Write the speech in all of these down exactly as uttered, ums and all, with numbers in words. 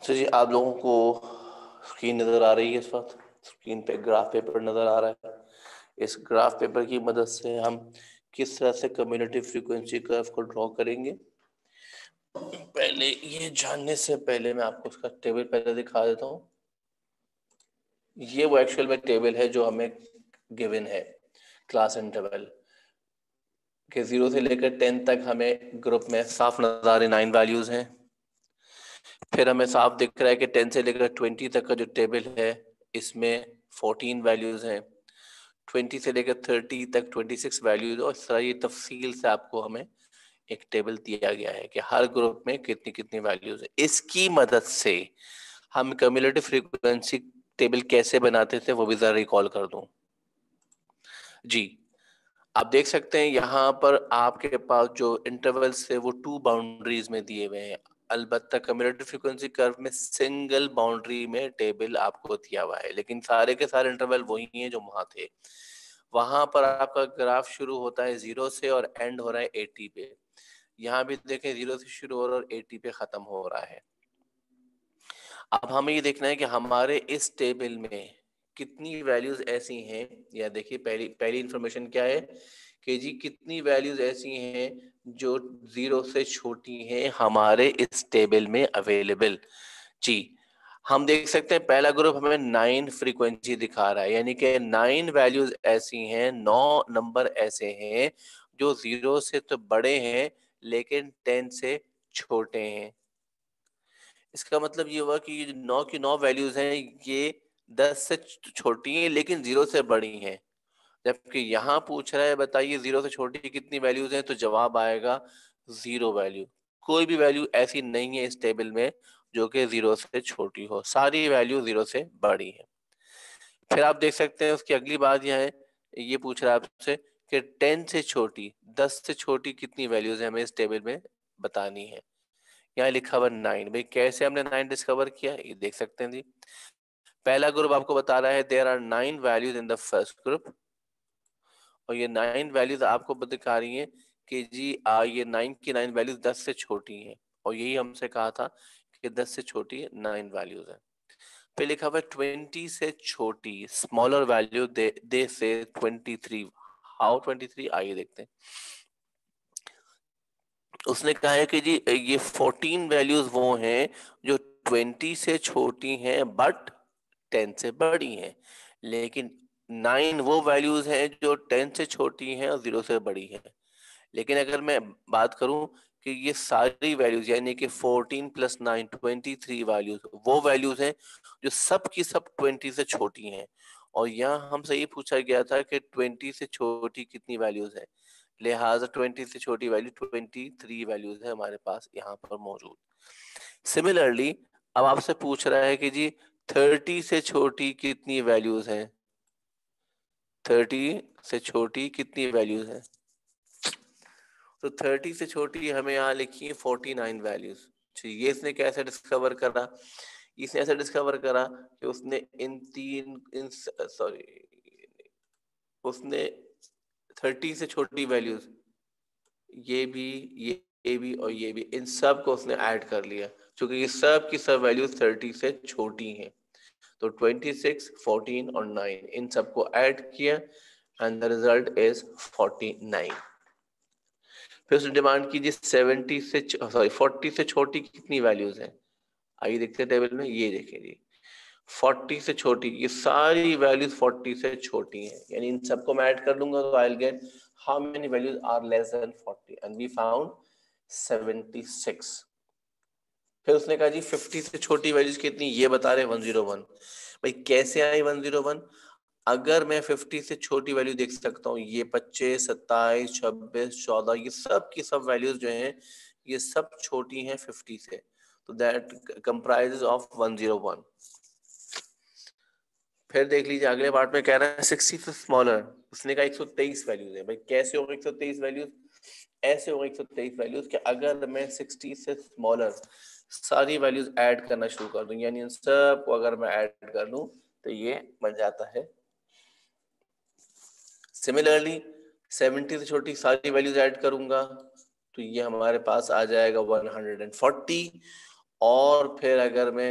तो जी आप लोगों को स्क्रीन नज़र आ रही है? इस वक्त स्क्रीन पे ग्राफ पेपर नज़र आ रहा है। इस ग्राफ पेपर की मदद से हम किस तरह से कम्युनिटी फ्रीक्वेंसी कर्व को ड्रॉ करेंगे, पहले ये जानने से पहले मैं आपको उसका टेबल पहले दिखा देता हूँ। ये वो एक्चुअल में टेबल है जो हमें गिवन है क्लास इंटरवल के जीरो से लेकर टेन तक। हमें ग्रुप में साफ नजर आ रही नाइन वैल्यूज हैं। फिर हमें साफ दिख रहा है कि टेन से लेकर ट्वेंटी तक का जो टेबल है इसमें फोर्टीन वैल्यूज हैं। ट्वेंटी से लेकर थर्टी तक ट्वेंटी सिक्स वैल्यूज, और इस तरह ये तफसील से आपको हमें एक टेबल दिया गया है कि हर ग्रुप में कितनी कितनी वैल्यूज है। इसकी मदद से हम क्यूमुलेटिव फ्रीक्वेंसी टेबल कैसे बनाते थे वो भी जरा रिकॉल कर दूं। जी आप देख सकते हैं यहाँ पर आपके पास जो इंटरवल्स है वो टू बाउंड्रीज में दिए हुए हैं। अलबत्ता कम्युलेटिव फ्रीक्वेंसी कर्व में सिंगल बाउंड्री में टेबल आपको दिया हुआ है, लेकिन सारे के सारे इंटरवल वही हैं जो वहां थे। वहां पर आपका ग्राफ शुरू होता है जीरो से और एंड हो रहा है एटी पे। यहाँ भी देखें जीरो से शुरू हो रहा है और एटी पे खत्म हो रहा है। अब हमें ये देखना है कि हमारे इस टेबल में कितनी वैल्यूज ऐसी हैं, या देखिए पहली पहली इंफॉर्मेशन क्या है कि जी कितनी वैल्यूज ऐसी हैं जो जीरो से छोटी हैं हमारे इस टेबल में अवेलेबल। जी हम देख सकते हैं पहला ग्रुप हमें नाइन फ्रीक्वेंसी दिखा रहा है, यानी कि नाइन वैल्यूज ऐसी हैं, नौ नंबर ऐसे हैं जो जीरो से तो बड़े हैं लेकिन टेन से छोटे हैं। इसका मतलब ये हुआ कि ये नौ की नौ वैल्यूज हैं ये दस से छोटी हैं लेकिन जीरो से बड़ी हैं। जबकि यहाँ पूछ रहा है बताइए जीरो से छोटी कितनी वैल्यूज हैं, तो जवाब आएगा जीरो वैल्यू। कोई भी वैल्यू ऐसी नहीं है इस टेबल में जो कि जीरो से छोटी हो, सारी वैल्यू जीरो से बड़ी है। फिर आप देख सकते हैं उसकी अगली बात यह है, ये पूछ रहा है आपसे कि टेन से छोटी दस से छोटी कितनी वैल्यूज है हमें इस टेबल में बतानी है। यहाँ लिखा हुआ नाइन। भाई कैसे हमने नाइन डिस्कवर किया ये देख सकते हैं जी। पहला ग्रुप आपको बता रहा है there are nine values in the first group, और ये नाइन वैल्यूज आपको दिखा रही हैं कि जी आ, ये नाइन की नाइन वैल्यूज दस से छोटी हैं, और यही हमसे कहा था कि दस से छोटी नाइन वैल्यूज है। फिर लिखा हुआ है ट्वेंटी से छोटी स्मॉलर वैल्यू दे दे से twenty three. How twenty three, आइए देखते हैं। उसने कहा है कि जी ये फोर्टीन वैल्यूज वो हैं जो ट्वेंटी से छोटी हैं बट टेन से बड़ी हैं, लेकिन नाइन वो वैल्यूज हैं जो टेन से छोटी हैं और जीरो से बड़ी हैं। लेकिन अगर मैं बात करूं कि ये सारी वैल्यूज यानी कि fourteen plus nine twenty three values वो वैल्यूज हैं जो सब की सब ट्वेंटी से छोटी हैं, और यहाँ हमसे ये पूछा गया था कि ट्वेंटी से छोटी कितनी वैल्यूज हैं, लिहाजा ट्वेंटी से छोटी वैल्यू ट्वेंटी थ्री वैल्यूज है हमारे पास यहाँ पर मौजूद। सिमिलरली अब आपसे पूछ रहा है कि जी थर्टी से छोटी कितनी वैल्यूज हैं, थर्टी से छोटी कितनी वैल्यूज हैं, तो थर्टी से छोटी हमें यहाँ लिखी है फोर्टी नाइन वैल्यूज। ये इसने कैसे डिस्कवर करा? इसने ऐसे डिस्कवर करा कि उसने इन तीन इन सॉरी उसने थर्टी से छोटी वैल्यूज ये भी ये ये भी और ये भी इन सब को उसने ऐड कर लिया, क्योंकि ये सब की सब वैल्यूज थर्टी से छोटी हैं। तो ट्वेंटी सिक्स, फोर्टीन और नाइन इन सबको ऐड किया and the result is forty nine. फिर उसने डिमांड की जी सेवेंटी से सॉरी फोर्टी से छोटी कितनी वैल्यूज हैं। आइए देखते हैं टेबल में, ये देखें जी फोर्टी से छोटी ये सारी वैल्यूज फोर्टी से छोटी हैं, यानी इन सबको मैं ऐड कर लूंगा तो I will get how many values are less than forty, and we found seventy six. फिर उसने कहा जी फिफ्टी से छोटी वैल्यूज कितनी, ये बता रहे वन जीरो वन। भाई कैसे आई वन जीरो वन? अगर मैं फिफ्टी से छोटी वैल्यू देख सकता हूँ, ये पच्चीस, सत्ताईस, छब्बीस, चौदह, ये सब की सब वैल्यूज जो हैं ये सब छोटी हैं फिफ्टी से, तो that comprises of one zero one. फिर देख लीजिए अगले पार्ट में कह रहा है सिक्सटी से स्मॉलर। उसने कहा एक सौ तेईस वैल्यूज है। भाई कैसे होगा एक सौ तेईस वैल्यूज? ऐसे होगा एक सौ तेईस वैल्यूज कि अगर मैं सिक्सटी से स्मॉलर सारी वैल्यूज ऐड करना शुरू कर दूं, यानी इन सब को अगर मैं ऐड कर दूं तो ये बन जाता है। सिमिलरली सेवेंटी से छोटी सारी वैल्यूज ऐड करूंगा तो ये हमारे पास आ जाएगा वन हंड्रेड फोर्टी, और फिर अगर मैं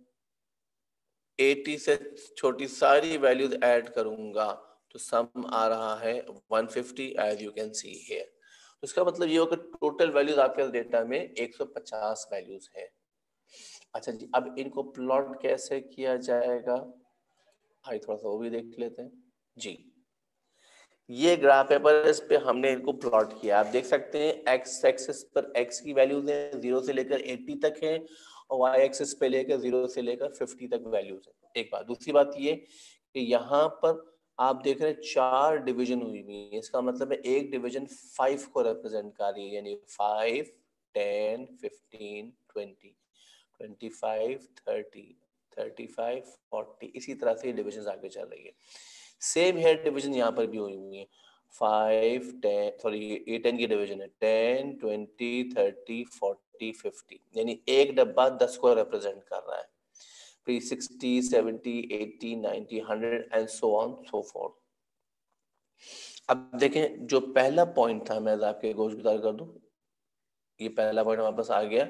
अस्सी से छोटी सारी वैल्यूज ऐड करूंगा तो सम आ रहा है एक सौ पचास as you can see here. तो इसका मतलब ये होगा टोटल वैल्यूज आपके डेटा में एक सौ पचास वैल्यूज है। अच्छा जी, अब इनको प्लॉट कैसे किया जाएगा, आइए थोड़ा सा वो भी देख लेते हैं जी। ये ग्राफ है पर इस पे हमने इनको प्लॉट किया, आप देख सकते हैं एक्स एक्सिस पर एक्स की वैल्यूज है जीरो से लेकर अस्सी तक है और वाई एक्सिस पे लेकर जीरो से लेकर पचास तक वैल्यूज है। एक बात, दूसरी बात ये कि यहाँ पर आप देख रहे हैं चार डिवीजन हुई हुई है, इसका मतलब है एक डिवीजन फाइव को रिप्रेजेंट कर रही है, यानी five, ten, fifteen, twenty, twenty five, thirty, thirty five, forty, इसी तरह से डिविजन आगे चल रही है। सेम हेयर डिवीजन यहाँ पर भी हुई हुई है, फाइव, टेन, सॉरी ये टेन की डिवीजन है, ten, twenty, thirty, forty, fifty, यानी एक डब्बा दस को रिप्रेजेंट कर रहा है, फिर sixty, seventy, eighty, ninety, hundred and so on so forth. अब देखें जो पहला पॉइंट था, मैं आपके गोश गुजार कर दूं, ये पहला पॉइंट हमारे पास आ गया,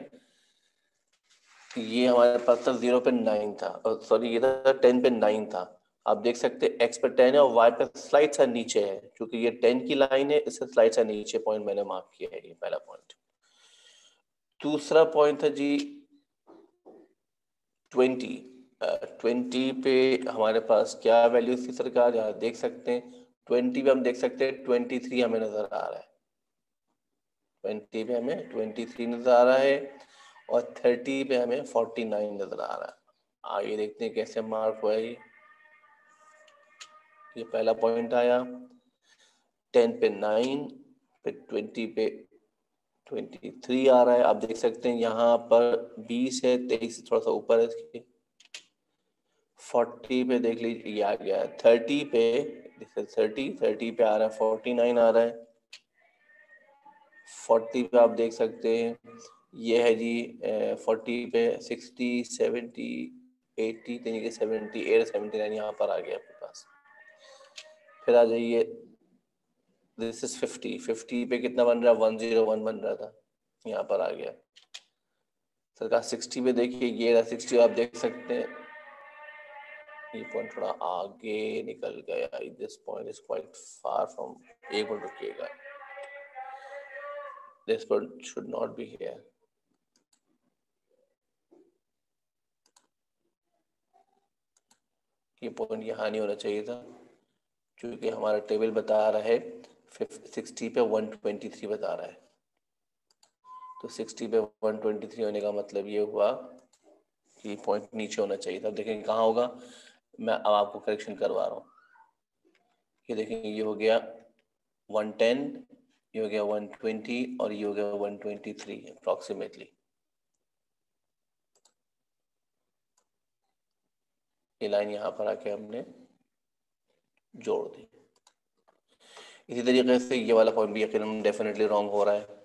ये हमारे पास था जीरो पे नाइन था, सॉरी ये था टेन पे नाइन था। आप देख सकते हैं एक्स पे टेन है और वाई पे स्लाइड सा नीचे है, क्योंकि ये टेन की लाइन है, इससे स्लाइड सा नीचे पॉइंट मैंने मार्क किया है, ये पहला पॉइंट। दूसरा पॉइंट था जी ट्वेंटी, ट्वेंटी पे हमारे पास क्या वैल्यू थी सरकार, यहाँ देख सकते हैं ट्वेंटी पे हम देख सकते हैं ट्वेंटी थ्री हमें नजर आ रहा है, ट्वेंटी पे हमें ट्वेंटी थ्री नजर आ रहा है और थर्टी पे हमें फोर्टी नाइन नजर आ रहा है। आइए देखते हैं कैसे मार्क हुआ है। ये पहला पॉइंट आया, टेन पे नाइन, फिर ट्वेंटी पे ट्वेंटी थ्री आ रहा है, आप देख सकते हैं यहाँ पर बीस है, तेईस से थोड़ा सा ऊपर है इसके, फोर्टी पे देख लीजिए ये आ गया है, थर्टी पे थर्टी थर्टी पे आ रहा है, फोर्टी नाइन आ रहा है, फोर्टी पे आप देख सकते हैं ये है जी फोर्टी पे सिक्सटी, सेवेंटी, एटी, यानी कि सेवेंटी एट, सेवेंटी नाइन यहाँ पर आ गया आपके पास। फिर आ जाइए, दिस इज फिफ्टी, फिफ्टी पे कितना बन रहा है, वन जीरो वन बन रहा था, यहाँ पर आ गया सरकार। सिक्सटी पे देखिए ये रहा सिक्सटी, आप देख सकते हैं ये पॉइंट थोड़ा आगे निकल गया, this point is quite far from, एक मिनट रुकिएगा, this point should not be here, ये पॉइंट यहाँ नहीं होना चाहिए था, क्योंकि हमारा टेबल बता रहा है सिक्सटी पे वन ट्वेंटी थ्री बता रहा है, तो सिक्सटी पे वन ट्वेंटी थ्री होने का मतलब ये हुआ कि पॉइंट नीचे होना चाहिए था। देखेंगे कहाँ होगा, मैं अब आपको करेक्शन करवा रहा हूँ। ये देखेंगे ये हो गया वन टेन, ये हो गया वन ट्वेंटी और ये हो गया वन ट्वेंटी थ्री अप्रॉक्सीमेटली। ये लाइन यहाँ पर आके हमने जोड़ दी। इसी तरीके से ये वाला पॉइंट भी यकीनन डेफिनेटली रॉन्ग हो रहा है।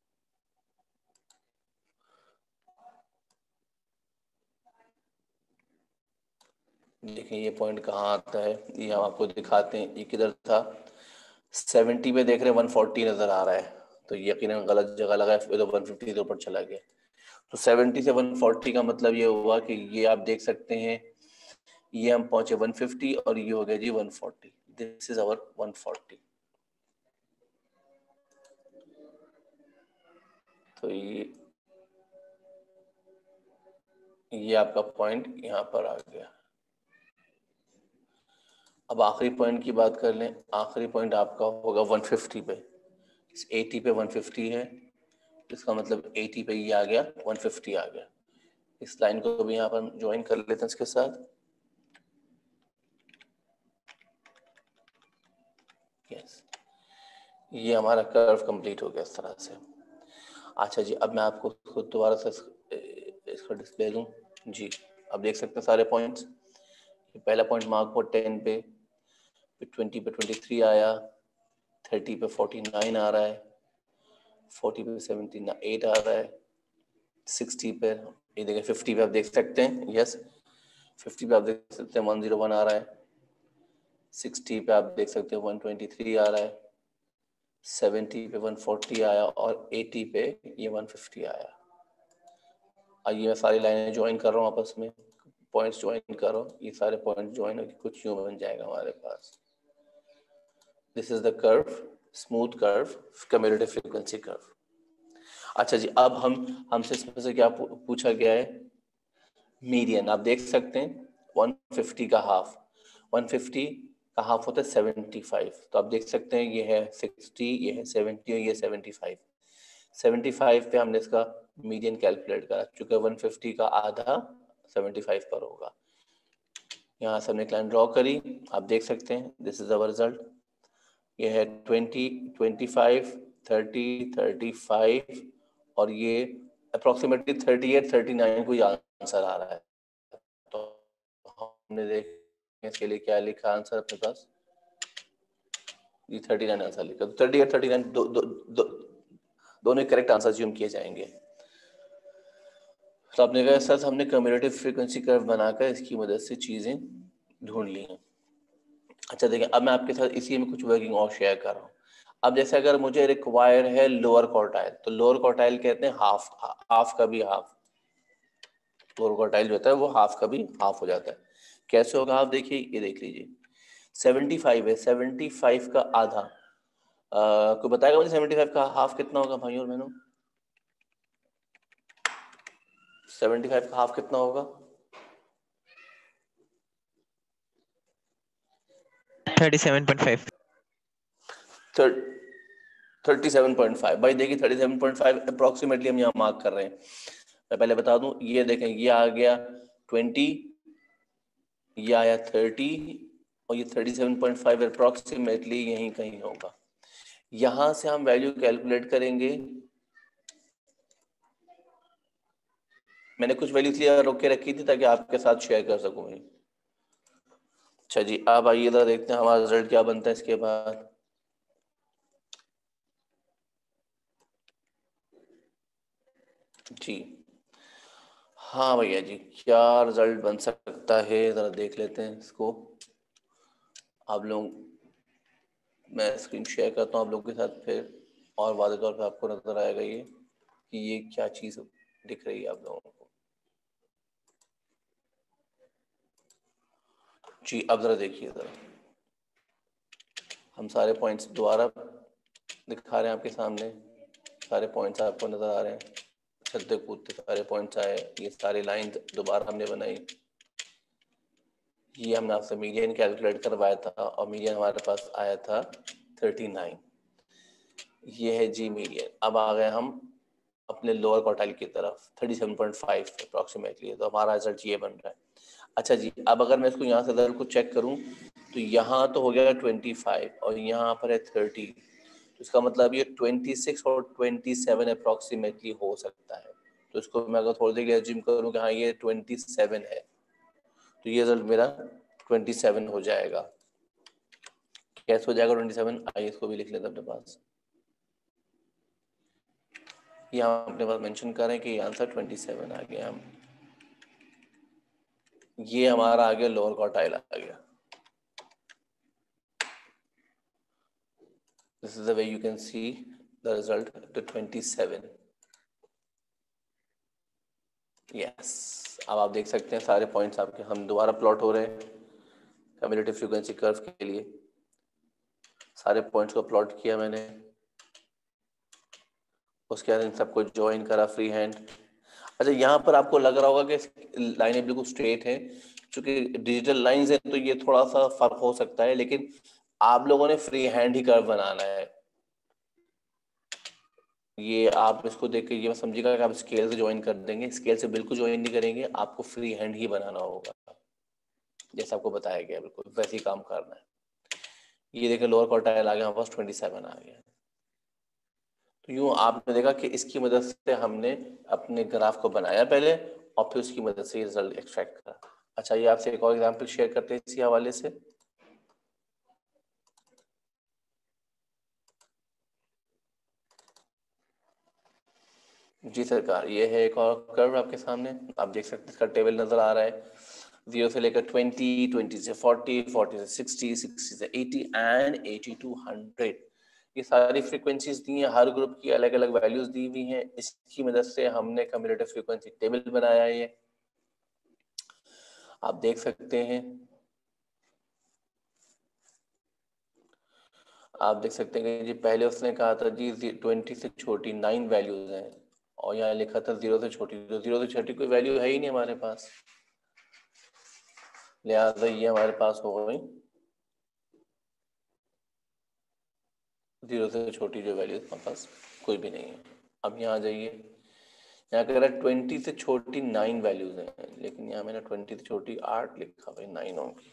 देखिए ये पॉइंट कहाँ आता है, ये हम आपको दिखाते हैं, ये किधर था, सेवेंटी पे देख रहे हैं वन फोर्टी नजर आ रहा है, तो यकीनन गलत जगह लगा है, फिर तो वन फिफ्टी के ऊपर चला गया। तो सेवेंटी से वन फोर्टी का मतलब ये हुआ कि ये आप देख सकते हैं ये हम पहुंचे वन फिफ्टी और ये हो गया जी one forty, this is our one forty. तो ये ये आपका पॉइंट यहाँ पर आ गया। अब आखिरी पॉइंट की बात कर लें, आखिरी पॉइंट आपका होगा वन फिफ्टी पे, अस्सी पे वन फिफ्टी है, इसका मतलब अस्सी पे ये आ गया, वन फिफ्टी आ गया। इस लाइन को भी यहाँ पर ज्वाइन कर लेते हैं इसके साथ, यस, ये हमारा कर्व कंप्लीट हो गया इस तरह से। अच्छा जी, अब मैं आपको खुद दोबारा से इसका डिस्प्ले दूं जी। अब देख सकते हैं सारे पॉइंट्स, पहला पॉइंट मार्क हो टेन पे, फिर ट्वेंटी पे ट्वेंटी थ्री आया, थर्टी पे फोर्टी नाइन आ रहा है, फोर्टी पे सेवेंटी एट आ रहा है, सिक्सटी पे ये देखिए, फिफ्टी पे आप देख सकते हैं, यस फिफ्टी पे आप देख सकते हैं वन जीरो वन आ रहा है, सिक्सटी पे आप देख सकते हैं वन ट्वेंटी थ्री आ रहा है, सेवेंटी पे वन फोर्टी आया और एटी पे ये वन फिफ्टी आया। आइए मैं सारी लाइनें ज्वाइन कर रहा हूँ आपस में, पॉइंट्स ज्वाइन कर रहा हूँ, ये सारे पॉइंट ज्वाइन होकर कुछ यूं बन जाएगा हमारे पास। This is the curve, smooth curve, commutative frequency curve. अच्छा जी, अब हम हमसे इसमें से क्या पूछा गया है, मीडियन। आप देख सकते हैं एक सौ पचास का हाफ, एक सौ पचास का हाफ होता है पचहत्तर, तो आप देख सकते हैं ये है साठ, ये है सत्तर और ये पचहत्तर। पचहत्तर पे हमने इसका मीडियन कैलकुलेट करा, चूंकि एक सौ पचास का आधा पचहत्तर पर होगा। यहाँ से हमने एक लाइन ड्रॉ करी, आप देख सकते हैं दिस इज अवर रिजल्ट। ये है बीस, पच्चीस, तीस, पैंतीस और ये अप्रोक्सीमेटली अड़तीस, उनतालीस कोई आंसर आ रहा है। तो हमने देख इसके लिए क्या लिखा आंसर अपने पास, ये उनतालीस आंसर लिखा, तो अड़तीस, उनतालीस दो, दो, दो, दोनों करेक्ट आंसर ज्यूम किए जाएंगे। तो आपने कहा सर हमने कम्यूटेटिव फ्रीक्वेंसी कर्व बनाकर इसकी मदद से चीजें ढूंढ ली हैं। अच्छा देखिए, अब मैं आपके साथ इसी में कुछ वर्किंग और शेयर कर रहा हूँ। अब जैसे अगर मुझे रिक्वायर है लोअर क्वार्टाइल, तो लोअर क्वार्टाइल कहते हैं हाफ, हाफ का भी हाफ, लोअर क्वार्टाइल जो होता है वो हाफ का भी हाफ हो जाता है। कैसे होगा आप देखिए, ये देख लीजिए पचहत्तर है, पचहत्तर का आधा, आ, कोई बताएगा मुझे पचहत्तर का हाफ कितना होगा भाइयों और बहनों? पचहत्तर का हाफ कितना होगा? सैंतीस पॉइंट पाँच। सैंतीस पॉइंट पाँच भाई देखिए, सैंतीस पॉइंट पाँच अप्रोक्सीमेटली हम यहाँ मार्क कर रहे हैं। मैं पहले बता दूं, ये देखें ये आ गया बीस, ये आया तीस और ये सैंतीस पॉइंट पाँच अप्रोक्सीमेटली यहीं कहीं होगा। यहां से हम वैल्यू कैलकुलेट करेंगे। मैंने कुछ वैल्यू इसलिए रोक के रखी थी ताकि आपके साथ शेयर कर सकूं। अच्छा जी, अब आइए इधर देखते हैं हमारा रिजल्ट क्या बनता है इसके बाद। जी हाँ भैया जी, क्या रिजल्ट बन सकता है जरा देख लेते हैं इसको। आप लोग, मैं स्क्रीन शेयर करता हूँ आप लोगों के साथ, फिर और वादे तौर पे आपको नजर आएगा ये कि ये क्या चीज दिख रही है आप लोगों को। जी अब जरा देखिए, जरा हम सारे पॉइंट्स दोबारा दिखा रहे हैं आपके सामने, सारे पॉइंट्स आपको नजर आ रहे हैं, चलते कूदते सारे पॉइंट्स आए, ये सारी लाइन दोबारा हमने बनाई। ये हमने आपसे मीडियन कैलकुलेट करवाया था और मीडियन हमारे पास आया था उनतालीस। ये है जी मीडियन। अब आ गए हम अपने लोअर क्वार्टाइल की तरफ, सैंतीस पॉइंट पाँच अप्रोक्सीमेटली, तो हमारा रिजल्ट ये बन रहा है। अच्छा जी, अब अगर मैं इसको यहाँ से रिजल्ट को चेक करूँ तो यहाँ तो हो गया पच्चीस और यहाँ पर है तीस, तो इसका मतलब ये छब्बीस और सत्ताईस अप्रोक्सीमेटली हो सकता है। तो इसको मैं अगर थोड़ी देर एज्यूम करूँ कि हाँ ये सत्ताईस है, तो ये रिजल्ट मेरा सत्ताईस हो जाएगा। कैसे हो जाएगा सत्ताईस? आइए इसको भी लिख लेते हैं अपने पास। ये हम अपने पास मेंशन कर रहे हैं कि आंसर सत्ताईस आ गया। हम ये हमारा आ गया लोअर क्वार्टाइल आ गया। This is the way you can see the result to twenty-seven. Yes, अब आप देख सकते हैं सारे पॉइंट्स आपके हम दोबारा प्लॉट हो रहे हैं कम्यूटेटिव फ्रीक्वेंसी कर्व के लिए। सारे पॉइंट्स को प्लॉट किया मैंने, उसके बाद इन सबको ज्वाइन करा फ्री हैंड। अच्छा, यहाँ पर आपको लग रहा होगा कि लाइनें बिल्कुल स्ट्रेट हैं, क्योंकि डिजिटल लाइंस हैं तो ये थोड़ा सा फर्क हो सकता है, लेकिन आप लोगों ने फ्री हैंड ही कर्व बनाना है। ये आप इसको देख के ये समझिएगा कि आप स्केल से ज्वाइन कर देंगे, स्केल से बिल्कुल ज्वाइन नहीं करेंगे, आपको फ्री हैंड ही बनाना होगा, जैसा आपको बताया गया बिल्कुल वैसे ही काम करना है। ये देखिए लोअर क्वार्टाइल आ गया हमारे पास, सत्ताईस आ गया। तो यूं आपने देखा कि इसकी मदद से हमने अपने ग्राफ को बनाया पहले और फिर उसकी मदद से रिजल्ट एक्सट्रैक्ट करा। अच्छा, ये आपसे एक और एग्जांपल शेयर करते हैं इसी हवाले से। जी सरकार, ये है एक और कर्व आपके सामने, आप देख सकते हैं इसका टेबल नजर आ रहा है, जीरो से लेकर ट्वेंटी, ट्वेंटी से फोर्टी, फोर्टी से सिक्सटी, सिक्सटी से eighty and eighty to hundred. ये सारी फ्रीक्वेंसीज दी हैं, हर ग्रुप की अलग अलग वैल्यूज दी हुई हैं। इसकी मदद से हमने कम्यूटेटिव फ्रीक्वेंसी टेबल बनाया है। ये आप देख सकते हैं, आप देख सकते हैं कि जी पहले उसने कहा था जी ट्वेंटी से छोटी नाइन वैल्यूज हैं, और यहाँ लिखा था जीरो से छोटी, तो जीरो से छोटी कोई वैल्यू है ही नहीं हमारे पास, लिहाजा ये हमारे पास हो गई जीरो से छोटी जो वैल्यू हमारे पास कोई भी नहीं है। अब यहाँ आ जाइए, यहाँ कह रहा है ट्वेंटी से छोटी नाइन वैल्यूज हैं, लेकिन यहाँ मैंने ट्वेंटी से छोटी आठ लिखा, भाई नाइन होगी,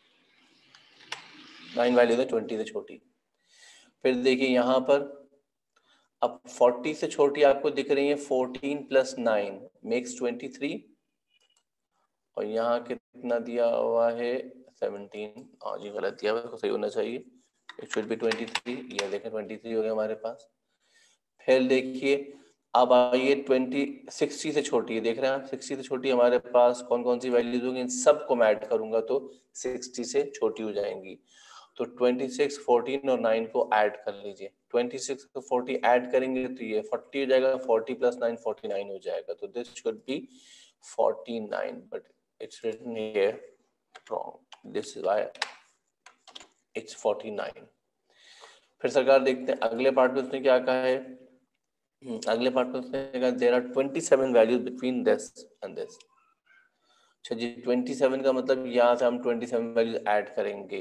नाइन वैल्यूज है ट्वेंटी से छोटी। फिर देखिए यहाँ पर अब फोर्टी से छोटी आपको दिख रही है fourteen plus nine makes twenty three, और यहाँ कितना दिया हुआ है सेवनटीन, हाँ जी गलत दिया हुआ है, सही होना चाहिए, it should be twenty three, ये देखें ट्वेंटी थ्री हो गया हमारे पास। फिर देखिए अब आइए ट्वेंटी सिक्सटी से छोटी है, देख रहे हैं आप सिक्सटी से छोटी हमारे पास कौन कौन सी वैल्यूज होंगी, इन सबको मैं ऐड करूंगा तो सिक्सटी से छोटी हो जाएंगी। तो ट्वेंटी सिक्स, फोर्टीन और नाइन को ऐड कर लीजिए, ट्वेंटी सिक्स को फोर्टी ऐड करेंगे तो ये फोर्टी हो जाएगा, forty plus nine forty nine हो जाएगा, तो this should be forty nine, but it's written here wrong, this is why it's forty nine. फिर सरकार देखते हैं अगले पार्ट में उसने क्या कहा है, अगले पार्ट में उसने कहा there are twenty seven values between this and this. अच्छा जी ट्वेंटी सेवन का मतलब यहाँ से हम ट्वेंटी सेवन वैल्यूज ऐड करेंगे,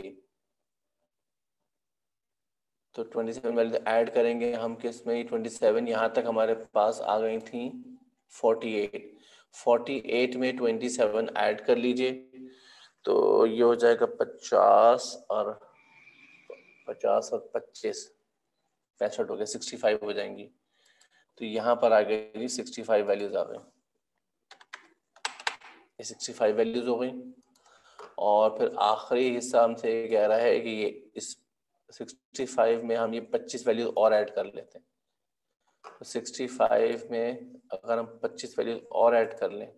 तो ट्वेंटी सेवन वैल्यूज ऐड करेंगे हम किस में, ट्वेंटी सेवन यहाँ तक हमारे पास आ गई थी फोर्टी एट, फोर्टी एट में ट्वेंटी सेवन ऐड कर लीजिए, तो ये हो जाएगा पचास और पचास और पच्चीस पैंसठ हो गए, सिक्सटी फाइव हो जाएंगी, तो यहाँ पर आ गई सिक्सटी फाइव वैल्यूज आ गई, ये सिक्सटी फाइव वैल्यूज हो गई। और फिर आखिरी हिस्सा हमसे कह रहा है कि ये इस सिक्सटी फाइव में हम ये पच्चीस वैल्यूज और ऐड कर लेते हैं, तो सिक्सटी फाइव में अगर हम पच्चीस वैल्यूज और ऐड कर लें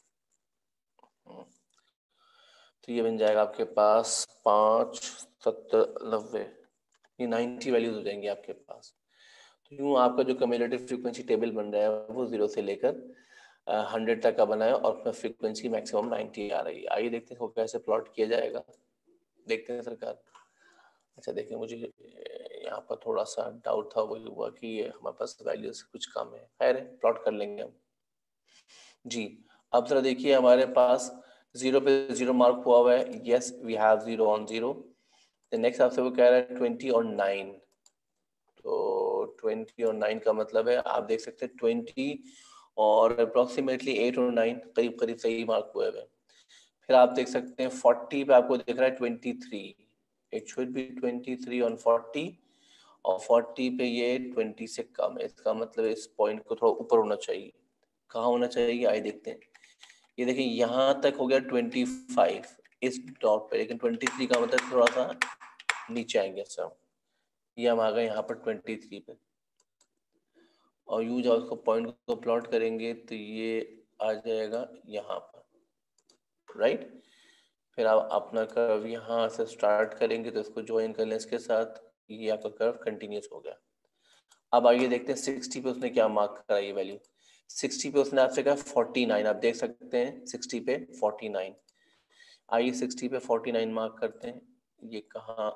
तो ये बन जाएगा आपके पास पाँच सत्तर नब्बे, ये नाइन्टी वैल्यूज हो जाएंगी आपके पास। तो यूँ आपका जो कम्यूलेटिव फ्रीक्वेंसी टेबल बन रहा है वो जीरो से लेकर हंड्रेड तक का बना है, और उसमें फ्रीक्वेंसी मैक्सिमम नाइन्टी आ रही है। आइए देखते हैं कैसे प्लॉट किया जाएगा, देखते हैं सरकार। अच्छा देखिए मुझे यहाँ पर थोड़ा सा डाउट था, वही हुआ कि ये हमारे पास वैल्यू से कुछ कम है, खैर है प्लॉट कर लेंगे हम जी। अब जरा देखिए हमारे पास जीरो पे जीरो मार्क हुआ हुआ है, yes we have zero on zero. Next आपसे वो कह रहा है ट्वेंटी और नाइन, तो ट्वेंटी और नाइन का मतलब है आप देख सकते हैं ट्वेंटी और अप्रोक्सीमेटली एट और नाइन करीब करीब सही मार्क हुए हुए। फिर आप देख सकते हैं फोर्टी पे आपको दिख रहा है twenty three, it should be twenty three on forty, और फोर्टी पे ये ट्वेंटी से कम है, इसका मतलब इस पॉइंट को थोड़ा ऊपर होना चाहिए। कहाँ होना चाहिए आइए देखते हैं, ये देखिए यहाँ तक हो गया ट्वेंटी फाइव इस डॉट पे, लेकिन ट्वेंटी थ्री का मतलब थोड़ा सा नीचे आएंगे सर, ये हम आ गए यहाँ पर ट्वेंटी थ्री पे, और यूँ जब उसको पॉइंट को प्लॉट करेंगे तो ये आ जाएगा यहाँ पर, राइट। फिर आप अपना कर्व यहाँ से स्टार्ट करेंगे तो इसको ज्वाइन कर लें इसके साथ, ये आपका कर्व कंटिन्यूस हो गया। अब आइए देखते हैं सिक्सटी पे उसने क्या मार्क करा, ये वैल्यू सिक्सटी पे उसने आपसे कहा फोर्टी नाइन, आप देख सकते हैं सिक्सटी पे फोर्टी नाइन। आइए सिक्सटी पे फोर्टी नाइन मार्क करते हैं, ये कहाँ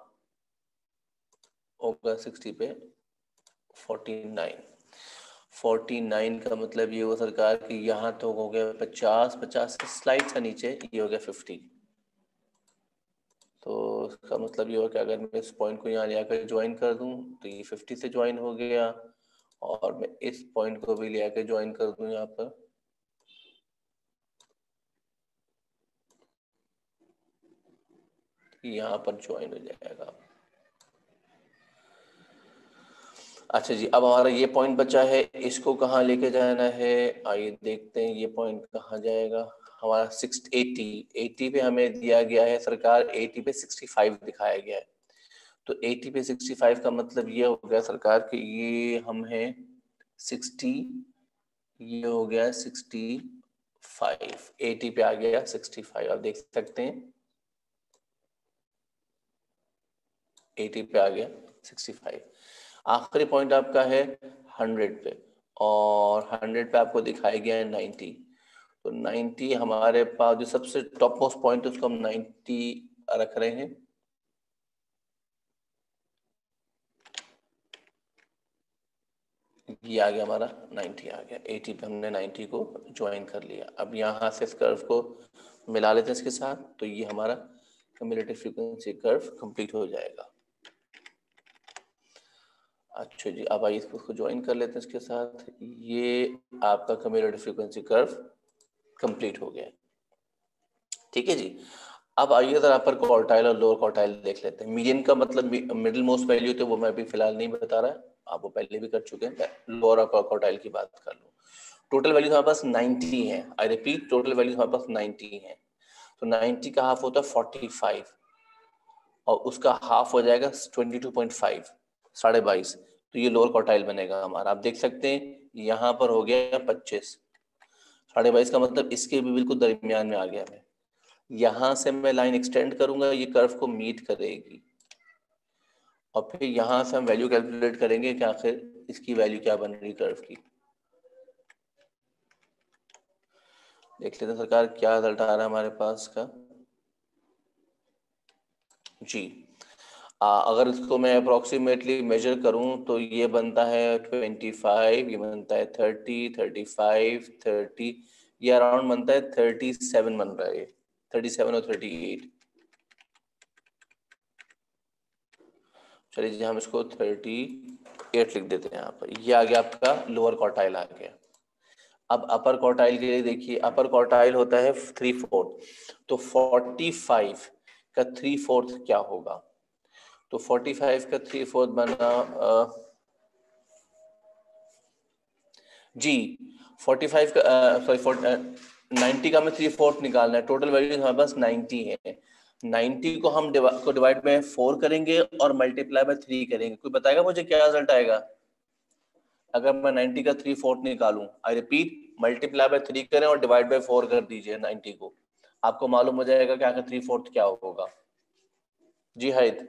होगा, सिक्सटी पे फोर्टी नाइन, फोर्टी नाइन का मतलब ये हुआ सरकार कि यहाँ तो हो गया पचास, पचास से स्लाइड सा नीचे ये हो गया फिफ्टी, तो इसका मतलब ये हो कि अगर मैं इस पॉइंट को यहाँ ले आकर ज्वाइन कर दूँ तो ये फिफ्टी से ज्वाइन हो गया, और मैं इस पॉइंट को भी ले आकर ज्वाइन कर दूँ यहाँ पर, यहाँ पर ज्वाइन हो जाएगा। अच्छा जी अब हमारा ये पॉइंट बचा है, इसको कहाँ लेके जाना है, आइए देखते हैं ये पॉइंट कहाँ जाएगा। हमारा सिक्स एटी, एटी पे हमें दिया गया है सरकार, एटी पे सिक्सटी फाइव दिखाया गया है, तो एटी पे सिक्सटी फाइव का मतलब ये हो गया सरकार कि ये हम हैं सिक्सटी, ये हो गया सिक्सटी फाइव, एटी पे आ गया सिक्सटी फाइव, आप देख सकते हैं एटी पे आ गया सिक्सटी फाइव। आखिरी पॉइंट आपका है हंड्रेड पे, और हंड्रेड पे आपको दिखाया गया है नाइन्टी। तो नाइन्टी हमारे पास जो सबसे टॉप मोस्ट पॉइंट है उसको हम नाइन्टी रख रहे हैं। ये आ गया हमारा नाइन्टी आ गया, एटी पे हमने नाइन्टी को ज्वाइन कर लिया। अब यहाँ से इस कर्व को मिला लेते हैं इसके साथ, तो ये हमारा क्यूमुलेटिव फ्रीक्वेंसी कर्व कंप्लीट हो जाएगा। अच्छा जी, अब आइए इसको ज्वाइन कर लेते हैं इसके साथ। ये आपका क्यूमुलेटिव फ्रीक्वेंसी कर्व कंप्लीट हो गया, ठीक है जी। अब आइए जरा अपर क्वार्टाइल और लोअर क्वार्टाइल देख लेते हैं। मीडियन का मतलब मिडिल मोस्ट वैल्यू तो वो मैं अभी फिलहाल नहीं बता रहा, आप वो पहले भी कर चुके हैं। लोअर अपर क्वार्टाइल की बात कर लो। टोटल वैल्यू हमारे पास नाइन्टी है। आई रिपीट, टोटल वैल्यू हमारे पास नाइन्टी है। तो नाइन्टी का हाफ होता है फोर्टी फाइव, और उसका हाफ हो जाएगा ट्वेंटी टू पॉइंट फाइव, साढ़े बाईस। तो ये लोअर क्वार्टाइल बनेगा हमारा। आप देख सकते हैं यहाँ पर हो गया पच्चीस, साढ़े बाईस का मतलब इसके भी बिल्कुल दरमियान में आ गया। मैं यहां से मैं लाइन एक्सटेंड करूंगा, ये कर्व को मीट करेगी, और फिर यहां से हम वैल्यू कैलकुलेट करेंगे कि आखिर इसकी वैल्यू क्या बन रही कर्व की। देख लेते हैं सरकार क्या रिजल्ट आ रहा है हमारे पास का जी। आ, अगर इसको मैं अप्रोक्सीमेटली मेजर करूं तो ये बनता है ट्वेंटी फाइव, ये बनता है थर्टी, थर्टी फाइव, थर्टी, ये अराउंड बनता है थर्टी सेवन बन रहा है, थर्टी सेवन और थर्टी एट। चलिए जी, हम इसको थर्टी एट लिख देते हैं यहाँ पर। ये आ गया आपका लोअर क्वार्टाइल आ गया। अब अपर क्वार्टाइल के लिए देखिए, अपर क्वार्टाइल होता है थ्री फोर्थ, तो फोर्टी फाइव का थ्री फोर्थ क्या होगा? तो फोर्टी फाइव का थ्री फोर्थ बना आ, जी फोर्टी फाइव का सॉरी नाइन्टी का हमें थ्री फोर्थ निकालना है। टोटल वैल्यू हमारे पास नाइन्टी है। नाइन्टी को हम डिवा, को डिवाइड में फोर करेंगे और मल्टीप्लाई बाय थ्री करेंगे। कोई बताएगा मुझे क्या रिजल्ट आएगा अगर मैं नाइन्टी का थ्री फोर्थ निकालूं? I repeat, multiply by three करें और डिवाइड बाय फोर कर दीजिए नाइन्टी को, आपको मालूम हो जाएगा कि आखिर थ्री फोर्थ क्या होगा। जी हाइद,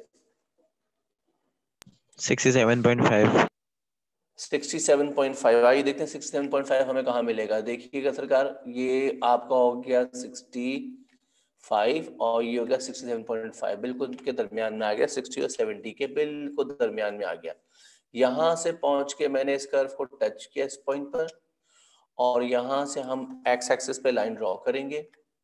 sixty seven point five. Sixty seven point five. आइए देखते हैं सिक्सटी सेवन पॉइंट फाइव हमें कहाँ मिलेगा। देखिएगा सरकार, ये आपका हो गया सिक्सटी फाइव और ये हो गया सिक्सटी सेवन पॉइंट फाइव, बिल्कुल के दरमियान में आ गया, सिक्सटी और सेवेंटी के बिल्कुल दरमियान में आ गया। यहां से पहुंच के मैंने इस कर्व को टच किया इस पॉइंट पर, और यहां से हम एक्स एक्सिस पे लाइन ड्रॉ करेंगे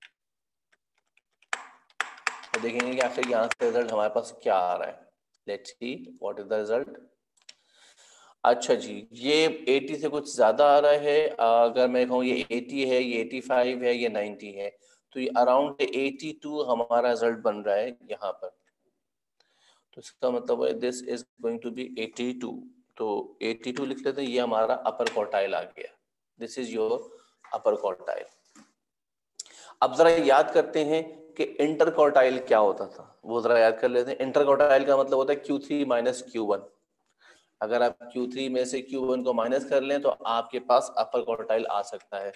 और देखेंगे कि आखिर यहाँ से रिजल्ट हमारे पास क्या आ रहा है। Let's see what is the result. अच्छा जी, ये अस्सी से कुछ ज्यादा आ रहा है। अगर मैं कहूँ ये अस्सी है, ये पचासी है, ये नब्बे है, तो ये अराउंड बयासी हमारा रिजल्ट बन रहा है यहाँ पर। तो इसका मतलब है this is going to be बयासी। तो बयासी लिख लेते हैं, ये हमारा अपर क्वार्टाइल आ गया। This is your upper quartile. अब जरा याद करते हैं कि इंटर क्वार्टाइल क्या होता था, वो जरा याद कर लेते हैं। इंटर क्वार्टाइल का मतलब होता है Q three minus Q one. अगर आप क्यू थ्री में से क्यू वन को माइनस कर लें तो आपके पास अपर क्वार्टाइल आ सकता है,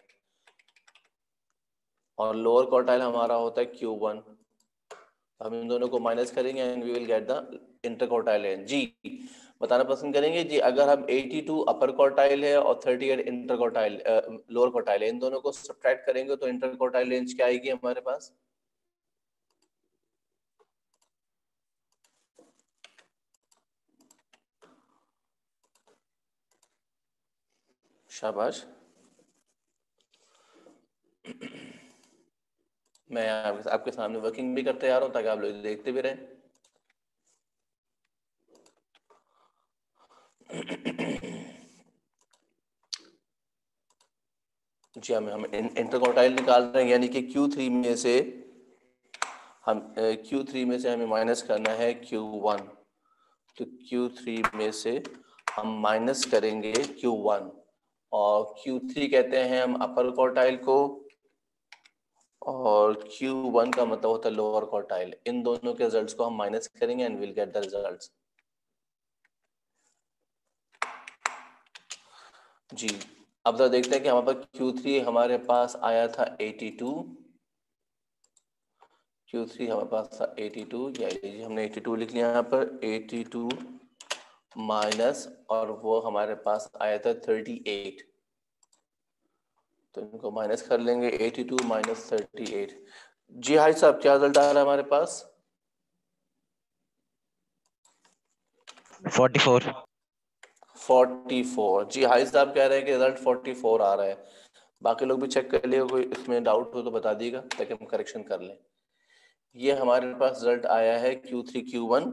और लोअर क्वार्टाइल हमारा होता है क्यू वन। हम इन दोनों को माइनस करेंगे and we will get the interquartile है। जी बताना पसंद करेंगे जी, अगर हम बयासी अपर क्वार्टाइल है और अड़तीस इंटर क्वार्टाइल लोअर क्वार्टाइल है, इन दोनों को सब्ट्रैक्ट करेंगे तो इंटर क्वार्टाइल रेंज क्या आएगी हमारे पास? शाबाश, मैं आपके, आपके सामने वर्किंग भी करते आ रहा हूं ताकि आप लोग देखते भी रहें। जी हम हम इंटर क्वार्टाइल निकाल रहे हैं, यानी कि क्यू थ्री में से हम क्यू थ्री में से हमें माइनस करना है क्यू वन। तो क्यू थ्री में से हम माइनस करेंगे क्यू वन, और क्यू थ्री कहते हैं हम अपर क्वार्टाइल को, और क्यू वन का मतलब होता है लोअर क्वार्टाइल। इन दोनों के रिजल्ट्स को हम माइनस करेंगे and will get the results. जी अब जरा देखते हैं कि हमारे पास क्यू थ्री हमारे पास आया था बयासी, क्यू थ्री हमारे पास था बयासी, या हमने बयासी लिख लिया यहाँ पर। बयासी माइनस, और वो हमारे पास आया था थर्टी एट, तो इनको माइनस कर लेंगे, eighty two minus thirty eight. जी हाई साहब क्या रिजल्ट आ रहा है हमारे पास? Forty four. Forty four. जी हाई साहब कह रहे हैं कि रिजल्ट फोर्टी फोर आ रहा है। बाकी लोग भी चेक कर लिएगा, कोई इसमें डाउट हो तो बता दीजिएगा ताकि हम करेक्शन कर लें। ये हमारे पास रिजल्ट आया है क्यू थ्री क्यू वन,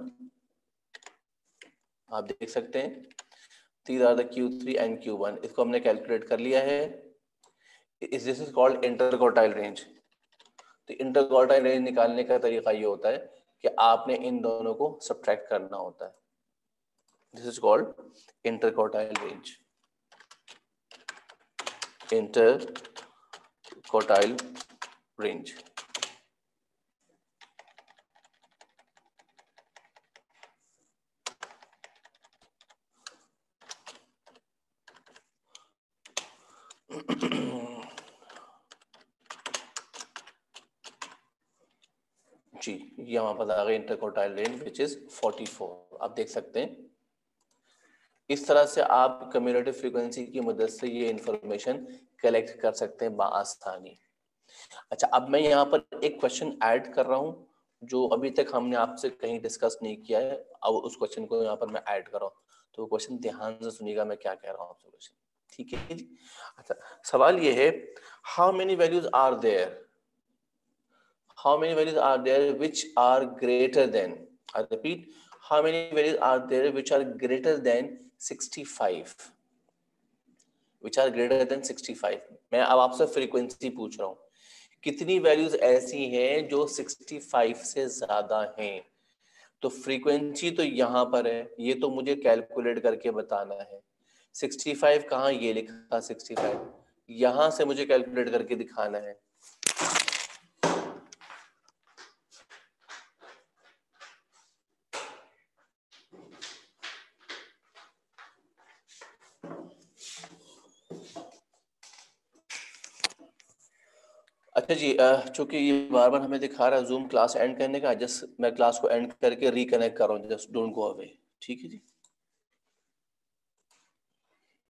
आप देख सकते हैं। These are the Q three and Q one, इसको हमने कैलकुलेट कर लिया है। Is this is called interquartile range. तो इंटरक्वार्टाइल रेंज निकालने का तरीका ये होता है कि आपने इन दोनों को सब्ट्रैक्ट करना होता है। This is called interquartile range, interquartile range. जी ये हमारे पास आ गया interquartile range which is forty four, आप देख सकते हैं। इस तरह से आप कम्युलेटिव फ्रीक्वेंसी की मदद से ये इंफॉर्मेशन कलेक्ट कर सकते हैं बआसानी। अच्छा, अब मैं यहाँ पर एक क्वेश्चन ऐड कर रहा हूँ जो अभी तक हमने आपसे कहीं डिस्कस नहीं किया है, अब उस क्वेश्चन को यहाँ पर मैं ऐड कर रहा हूँ, तो क्वेश्चन ध्यान से सुनिएगा मैं क्या कह रहा हूँ आपसे क्वेश्चन, ठीक है जी। अच्छा, सवाल ये है, how many values are there, how many values are there which are greater than, I repeat, how many values are there which are greater than sixty-five, which are greater than sixty-five। मैं अब आपसे frequency पूछ रहा हूँ, कितनी values ऐसी हैं जो सिक्सटी फाइव से ज्यादा हैं। तो फ्रीक्वेंसी तो यहाँ पर है, ये तो मुझे कैलकुलेट करके बताना है। सिक्सटी फाइव कहाँ, ये लिखा सिक्सटी फाइव, यहां से मुझे कैलकुलेट करके दिखाना है। अच्छा जी, चूंकि ये बार बार हमें दिखा रहा है जूम क्लास एंड करने का, जस्ट मैं क्लास को एंड करके रिकनेक्ट कर रहा हूँ, जस्ट डोंट गो अवे, ठीक है जी।